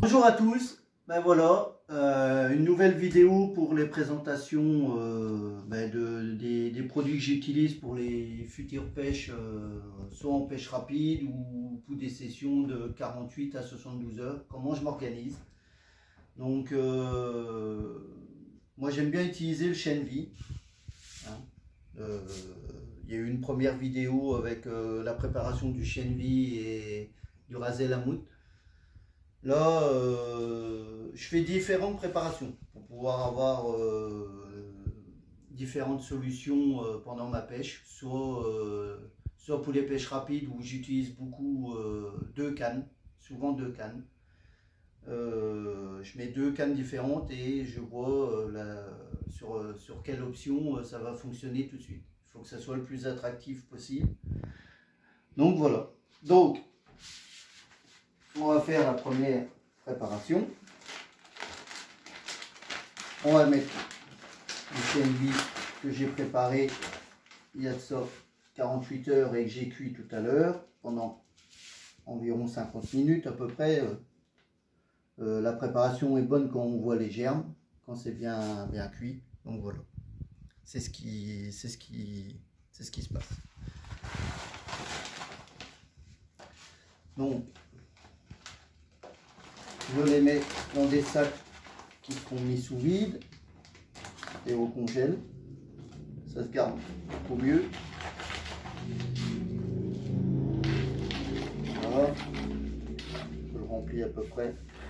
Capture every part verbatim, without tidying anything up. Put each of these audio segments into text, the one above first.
Bonjour à tous, ben voilà, euh, une nouvelle vidéo pour les présentations euh, ben de, des, des produits que j'utilise pour les futures pêches, euh, soit en pêche rapide ou pour des sessions de quarante-huit à soixante-douze heures, comment je m'organise. Donc, euh, moi j'aime bien utiliser le Shenvi. Hein. Euh, il y a eu une première vidéo avec euh, la préparation du Shenvi et du Ras El Hanout. Là, euh, je fais différentes préparations pour pouvoir avoir euh, différentes solutions euh, pendant ma pêche. Soit, euh, soit pour les pêches rapides où j'utilise beaucoup euh, deux cannes, souvent deux cannes. Euh, je mets deux cannes différentes et je vois euh, la, sur, sur quelle option euh, ça va fonctionner tout de suite. Il faut que ça soit le plus attractif possible. Donc voilà. Donc, on va faire la première préparation. On va mettre le Shenvi que j'ai préparé il y a de ça quarante-huit heures et que j'ai cuit tout à l'heure pendant environ cinquante minutes à peu près. Euh, la préparation est bonne quand on voit les germes, quand c'est bien, bien cuit. Donc voilà, c'est ce qui, c'est ce qui, c'est ce qui se passe. Donc, je les mets dans des sacs qui seront mis sous vide et au congèle. Ça se garde au mieux. Voilà. Je le remplis à peu près.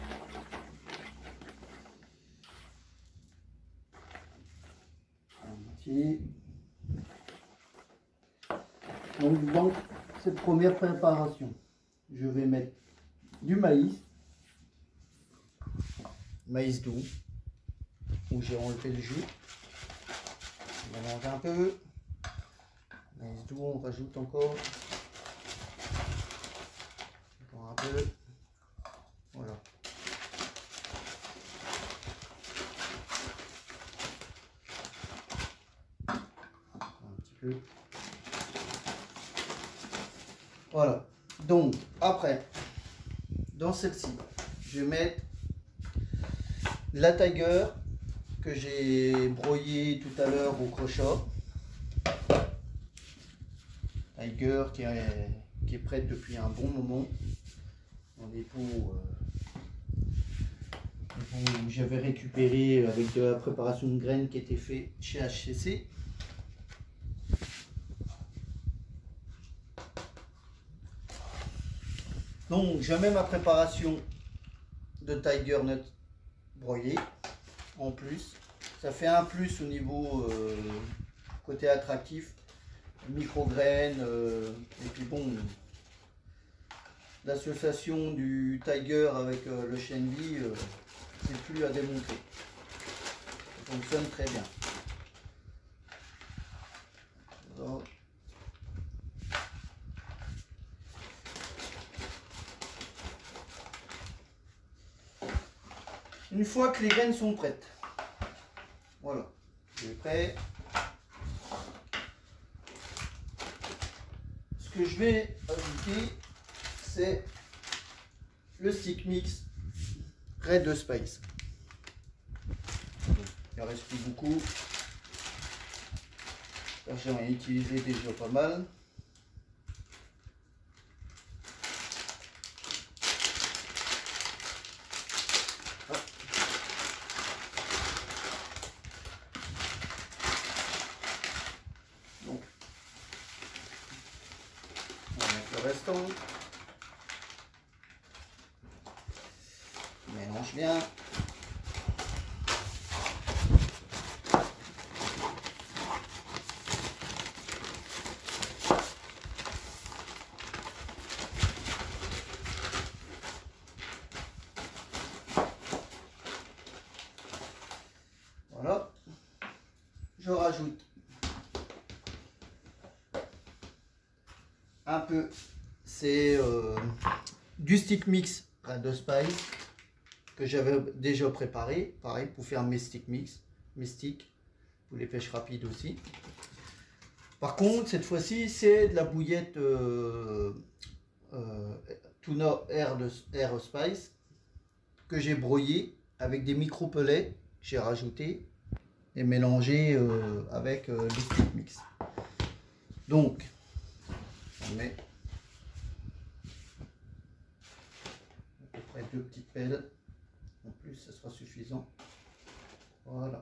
Donc dans cette première préparation, je vais mettre du maïs, maïs doux, où j'ai enlevé le jus. On mélange un peu. Maïs doux, on rajoute encore, encore un peu. Voilà. Un petit peu. Voilà. Donc après, dans celle-ci, je vais mettre la Tiger que j'ai broyée tout à l'heure au crochet. Tiger qui est, qui est prête depuis un bon moment. Dans des pots, euh, des pots où j'avais récupéré avec de la préparation de graines qui était fait chez H C C. Donc je mets ma préparation de Tiger Nut broyé en plus. Ça fait un plus au niveau euh, côté attractif, micro-graines, euh, et puis bon, l'association du Tiger avec euh, le Shenvi, euh, c'est plus à démontrer. Ça fonctionne très bien. Alors, une fois que les graines sont prêtes, voilà, je suis prêt. Ce que je vais ajouter, c'est le stick mix Red Spice. Il en reste plus beaucoup. J'en ai utilisé déjà pas mal. Donc, on va mettre le restant. On mélange bien. Voilà. Je rajoute un peu, c'est euh, du stick mix Red Spice que j'avais déjà préparé, pareil pour faire mes stick mix, mes sticks pour les pêches rapides aussi. Par contre, cette fois-ci, c'est de la bouillette euh, euh, Tuna Air, de, Air Spice. que j'ai broyé avec des micro-pellets que j'ai rajouté et mélangé euh, avec euh, les stick mix. Donc, on met à peu près deux petites pelles. En plus, ça sera suffisant. Voilà.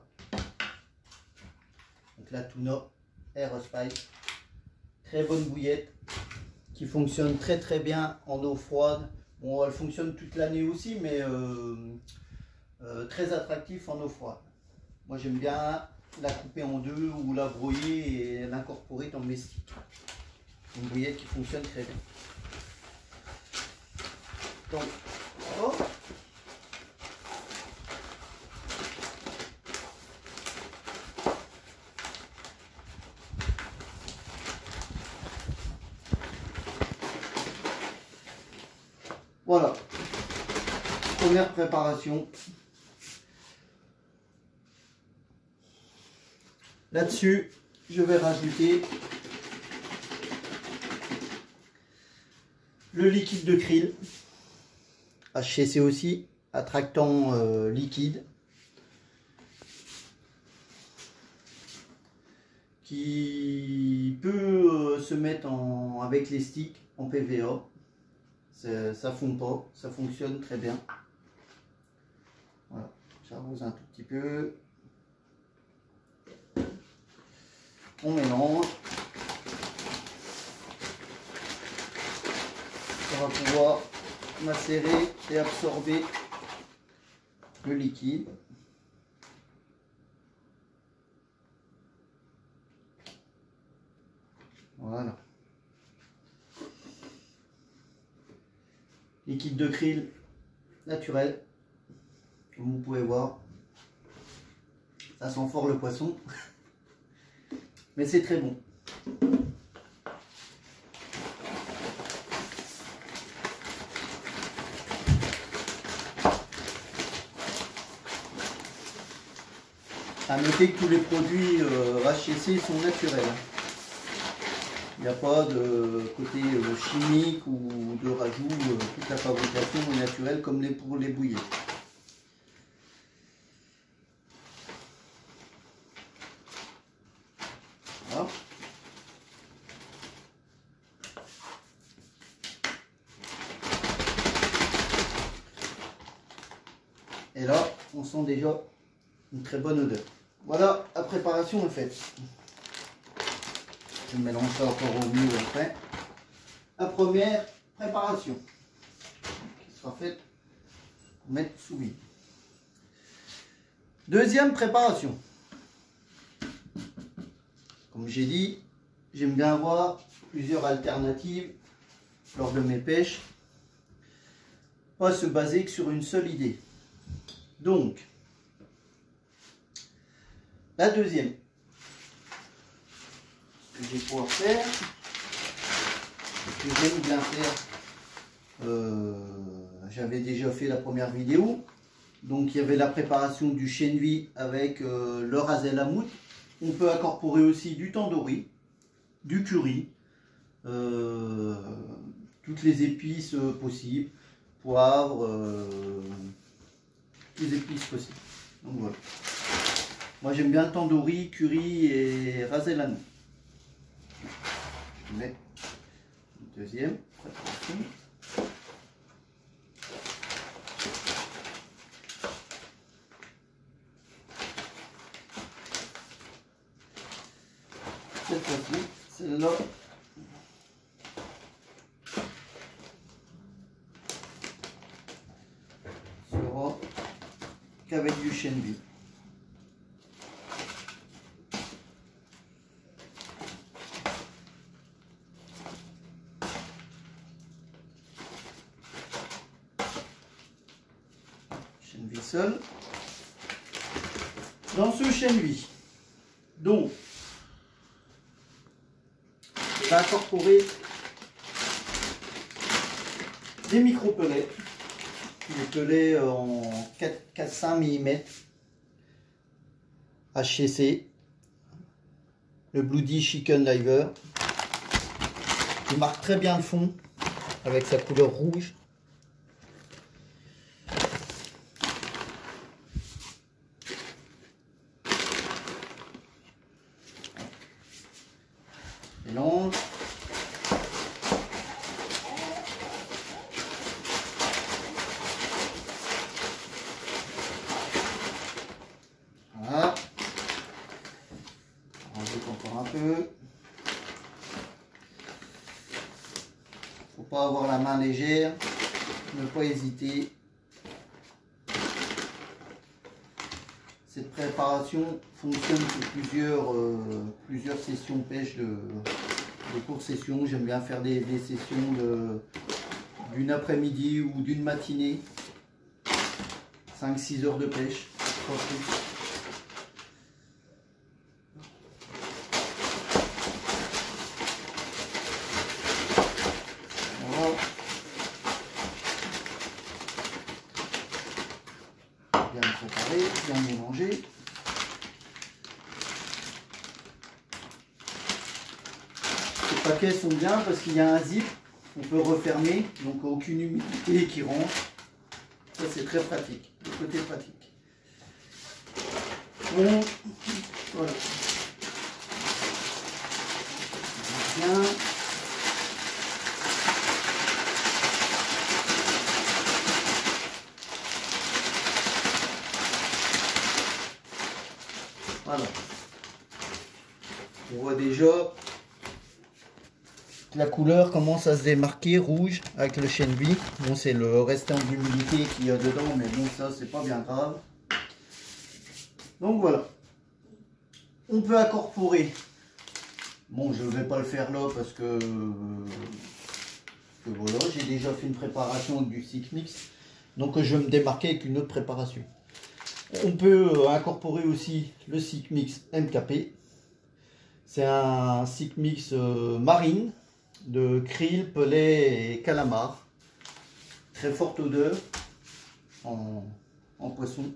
Donc la Tuna Aerospice, très bonne bouillette qui fonctionne très très bien en eau froide. Bon, elle fonctionne toute l'année aussi, mais euh, euh, très attractif en eau froide. Moi j'aime bien la couper en deux ou la broyer et l'incorporer dans mes sticks. Une bouillette qui fonctionne très bien. Donc, oh. Voilà, première préparation. Là-dessus, je vais rajouter le liquide de krill, H C C aussi, attractant euh, liquide, qui peut euh, se mettre en, avec les sticks en P V A. Ça fond pas, ça fonctionne très bien. Voilà, j'arrose un tout petit peu. On mélange. Ça va pouvoir macérer et absorber le liquide. Voilà. Liquide de krill naturel, comme vous pouvez voir. Ça sent fort le poisson, mais c'est très bon. À noter que tous les produits euh, H C C sont naturels. Il n'y a pas de côté euh, chimique ou de rajout, euh, toute la fabrication est naturelle comme les, pour les bouillets. Voilà. Et là, on sent déjà une très bonne odeur. Voilà, la préparation est faite. Je mélange ça encore au mieux après. La première préparation qui sera faite pour mettre sous vide. Deuxième préparation. Comme j'ai dit, j'aime bien avoir plusieurs alternatives lors de mes pêches. Pas se baser que sur une seule idée. Donc, la deuxième. Que je vais pouvoir faire, que j'aime bien faire, euh, j'avais déjà fait la première vidéo, donc il y avait la préparation du chènevis avec euh, le rasé la moute. On peut incorporer aussi du tandoori, du curry, euh, toutes les épices euh, possibles, poivre, euh, toutes les épices possibles. Donc voilà. Moi j'aime bien tandoori, curry et rasé la moute. Je mets une deuxième préparation. Cette fois-ci, celle-là, sera qu'avec du chènevis. Chènevis seul. Dans ce chènevis, donc, je vais incorporer des micro-pellets, des pellets en quatre à cinq millimètres, H C C, le Bloody Chicken Liver, qui marque très bien le fond avec sa couleur rouge. pas avoir la main légère, ne pas hésiter. Cette préparation fonctionne sur plusieurs, euh, plusieurs sessions pêche de, de courte session. J'aime bien faire des, des sessions d'une après-midi ou d'une matinée. cinq six heures de pêche, pas plus. Voilà. Bien préparé, bien mélangé. Les paquets sont bien parce qu'il y a un zip, on peut refermer, donc aucune humidité qui rentre. Ça c'est très pratique, le côté pratique. Bon, voilà. Bien. Voilà. On voit déjà que la couleur commence à se démarquer rouge avec le chêne vie. Bon, c'est le restant d'humidité qu'il y a dedans, mais bon, ça c'est pas bien grave. Donc voilà. On peut incorporer. Bon, je ne vais pas le faire là parce que, que voilà, j'ai déjà fait une préparation avec du Sick Mix. Donc je vais me démarquer avec une autre préparation. On peut incorporer aussi le Sick Mix M K P. C'est un Sick Mix euh, marine de krill, pellet et calamar. Très forte odeur en, en poisson.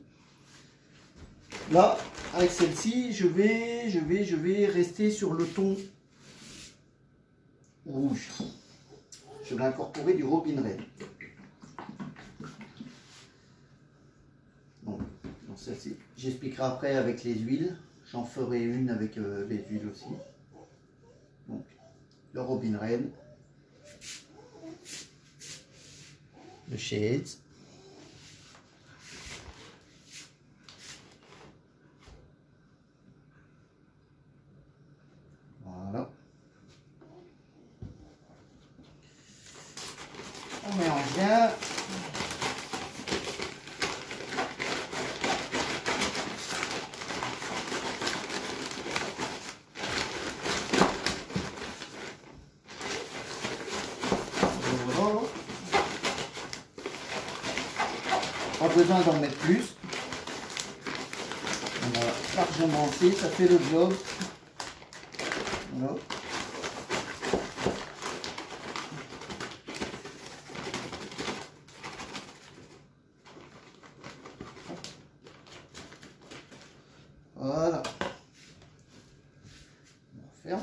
Là, avec celle-ci, je vais, je vais, je vais rester sur le ton rouge. Je vais incorporer du Robin Red. Donc, dans celle-ci, j'expliquerai après avec les huiles. J'en ferai une avec euh, les huiles aussi. Donc, le Robin Red, le Shades, voilà. On mélange bien. Pas besoin d'en mettre plus. On a largement assez, ça fait le job. Voilà. Voilà. On referme.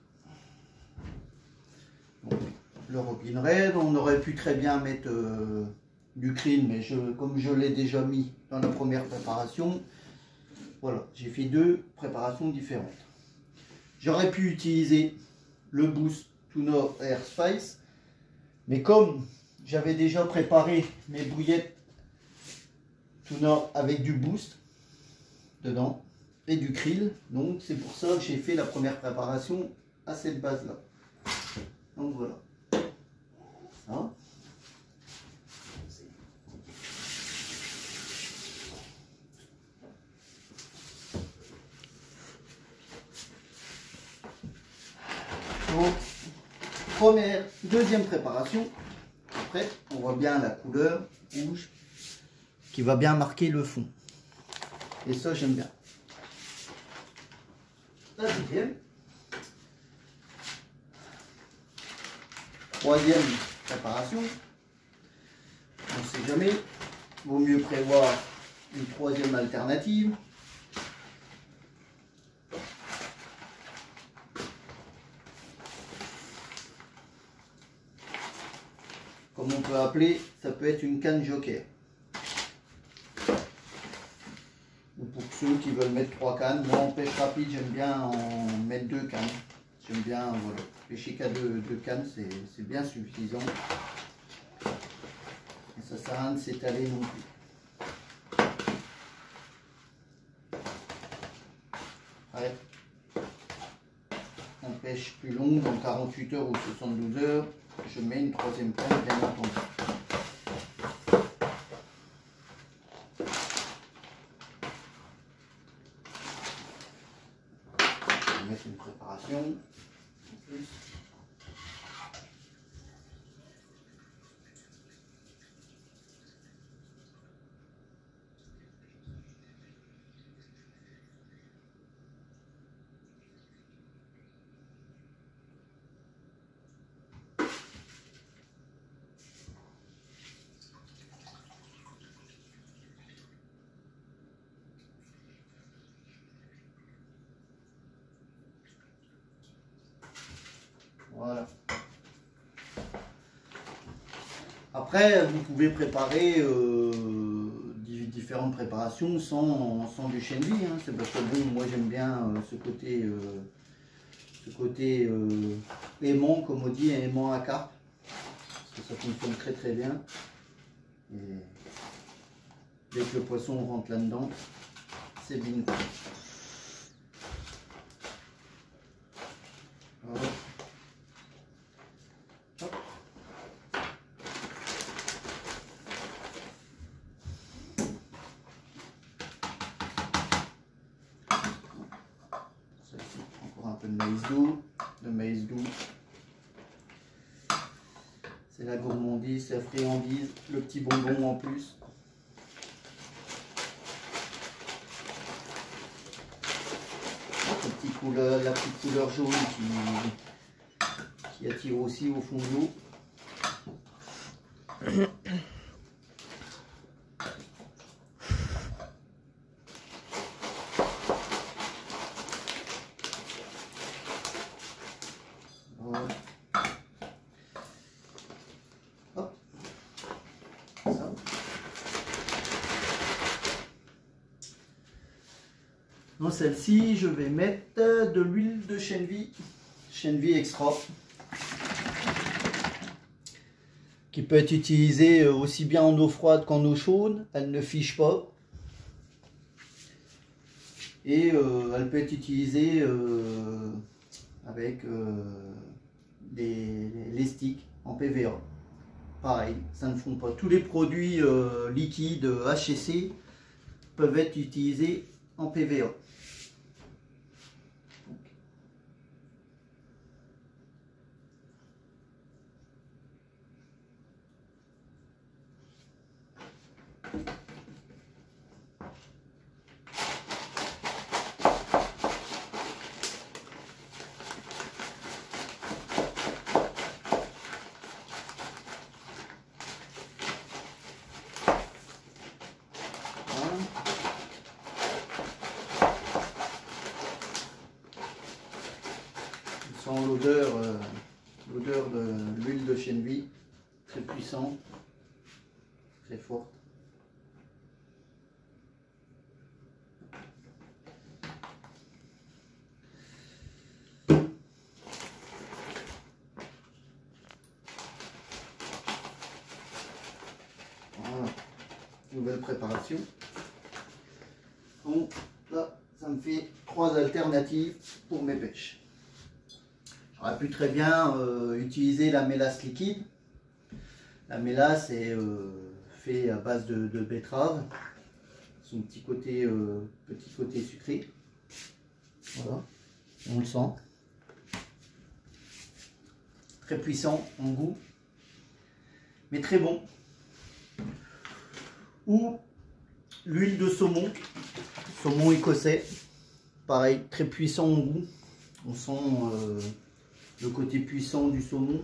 Donc, le Robin Red, on aurait pu très bien mettre euh, du krill, mais je, comme je l'ai déjà mis dans la première préparation, voilà, j'ai fait deux préparations différentes. J'aurais pu utiliser le Boost Tuna Air Spice, mais comme j'avais déjà préparé mes bouillettes tuna avec du Boost dedans et du krill, donc c'est pour ça que j'ai fait la première préparation à cette base là. Donc voilà. Ça. Donc, première, deuxième préparation. Après, on voit bien la couleur rouge qui va bien marquer le fond. Et ça, j'aime bien. La deuxième. Troisième préparation. On ne sait jamais. Vaut mieux prévoir une troisième alternative. Comme on peut appeler, ça peut être une canne joker. Ou pour ceux qui veulent mettre trois cannes. Moi en pêche rapide, j'aime bien en mettre deux cannes. J'aime bien, voilà, pêcher qu'à deux, deux cannes, c'est bien suffisant. Et ça sert à rien de s'étaler non plus. Ouais. On pêche plus longue, dans quarante-huit heures ou soixante-douze heures. je mets une troisième pointe, bien entendu. Je vais mettre une préparation en plus. Voilà. Après, vous pouvez préparer euh, différentes préparations sans, sans du chènevis. Hein. C'est parce que bon, moi j'aime bien euh, ce côté, euh, ce côté euh, aimant, comme on dit, aimant à carpe. Parce que ça fonctionne très très bien. Et dès que le poisson rentre là-dedans, c'est bingo. Voilà. Encore un peu de maïs doux, de maïs doux. C'est la gourmandise, la friandise, le petit bonbon en plus. La petite couleur, la petite couleur jaune qui, qui attire aussi au fond de l'eau. Voilà. Hop. Ça. Dans celle-ci, je vais mettre de l'huile de chènevis, chènevis extra, qui peut être utilisée aussi bien en eau froide qu'en eau chaude. Elle ne fiche pas. Et euh, elle peut être utilisée euh, avec euh, des, les sticks en P V A. Pareil, ça ne fond pas. Tous les produits euh, liquides H C C peuvent être utilisés en P V A. L'odeur euh, l'odeur de l'huile de chènevis, très puissante, très forte. Voilà, nouvelle préparation. Donc là, ça me fait trois alternatives pour mes pêches. J'aurais pu très bien euh, utiliser la mélasse liquide. La mélasse est euh, fait à base de, de betterave. Son petit côté, euh, petit côté sucré. Voilà, on le sent. Très puissant en goût, mais très bon. Ou l'huile de saumon, saumon écossais. Pareil, très puissant en goût. On sent euh, le côté puissant du saumon.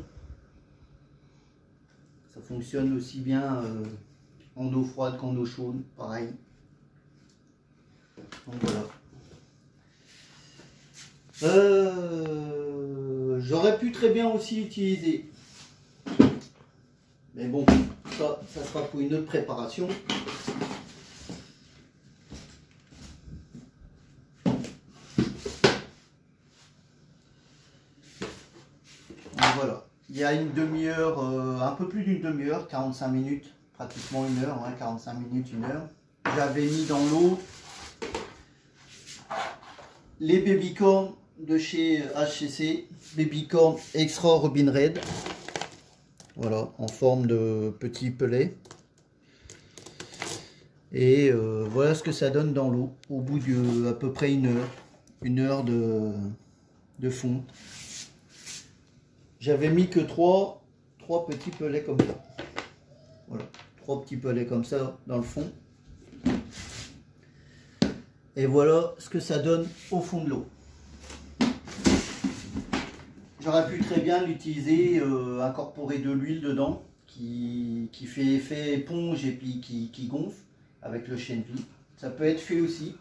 Ça fonctionne aussi bien euh, en eau froide qu'en eau chaude, pareil. Donc voilà. Euh, J'aurais pu très bien aussi utiliser, mais bon, ça, ça sera pour une autre préparation. Voilà, il y a une demi-heure, euh, un peu plus d'une demi-heure, quarante-cinq minutes, pratiquement une heure, hein, quarante-cinq minutes, une heure. J'avais mis dans l'eau les baby corn de chez H C C, baby corn extra Robin Red. Voilà, en forme de petit pelet. Et euh, voilà ce que ça donne dans l'eau au bout de à peu près une heure, une heure de, de fonte. J'avais mis que trois, trois petits pelets comme ça. Voilà, trois petits pelets comme ça dans le fond. Et voilà ce que ça donne au fond de l'eau. J'aurais pu très bien l'utiliser, euh, incorporer de l'huile dedans, qui, qui fait effet éponge et puis qui, qui gonfle avec le chènevis. Ça peut être fait aussi.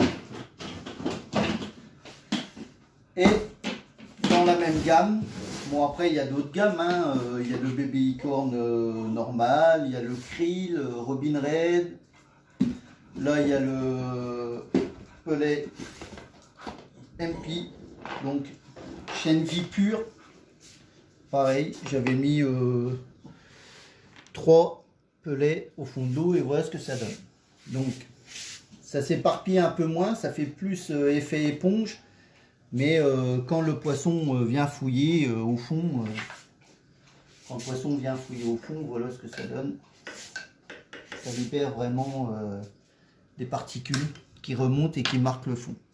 Et dans la même gamme, bon après il y a d'autres gammes, hein. euh, il y a le Babylicorn euh, normal, il y a le Krill, euh, Robin Red. Là il y a le pelet M P, donc chènevis pur. Pareil, j'avais mis euh, trois pelets au fond de l'eau et voilà ce que ça donne. Donc ça s'éparpille un peu moins, ça fait plus euh, effet éponge, mais euh, quand le poisson euh, vient fouiller euh, au fond, euh, quand le poisson vient fouiller au fond, voilà ce que ça donne. Ça libère vraiment euh, des particules qui remontent et qui marquent le fond.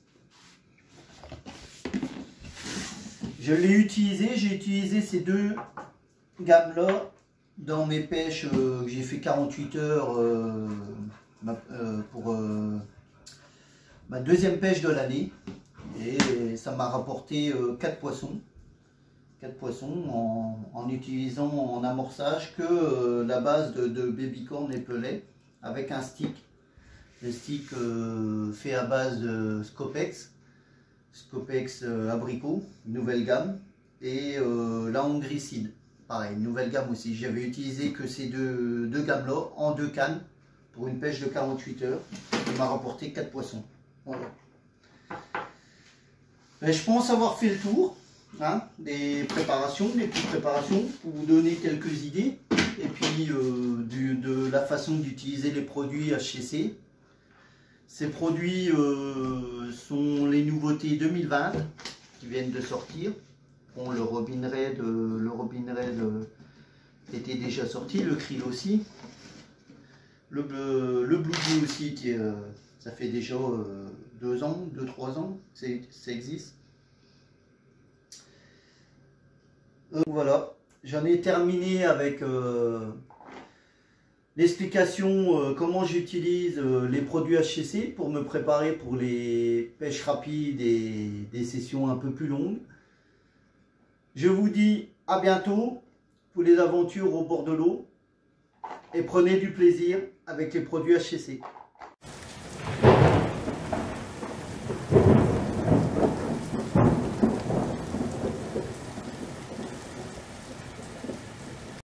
Je l'ai utilisé, j'ai utilisé ces deux gammes là dans mes pêches euh, que j'ai fait quarante-huit heures euh, ma, euh, pour euh, ma deuxième pêche de l'année, et ça m'a rapporté euh, quatre poissons quatre poissons en, en utilisant en amorçage que euh, la base de, de Babylicorn et pelet avec un stick, le stick euh, fait à base de Scopex Scopex euh, abricot, nouvelle gamme, et euh, la Hongrie, pareil, nouvelle gamme aussi. J'avais utilisé que ces deux, deux gammes là en deux cannes pour une pêche de quarante-huit heures. Ça m'a rapporté quatre poissons. Voilà. Et je pense avoir fait le tour hein, des préparations, des petites préparations pour vous donner quelques idées et puis euh, du, de la façon d'utiliser les produits H C C. Ces produits euh, sont les nouveautés deux mille vingt qui viennent de sortir. Bon, le Robin Red, euh, le Robin Red euh, était déjà sorti, le Krill aussi. Le, le, le Blue Blue aussi, qui, euh, ça fait déjà euh, deux ans, deux trois ans, ça existe. Euh, voilà, j'en ai terminé avec euh, l'explication euh, comment j'utilise euh, les produits H C C pour me préparer pour les pêches rapides et des sessions un peu plus longues. Je vous dis à bientôt pour les aventures au bord de l'eau et prenez du plaisir avec les produits H C C.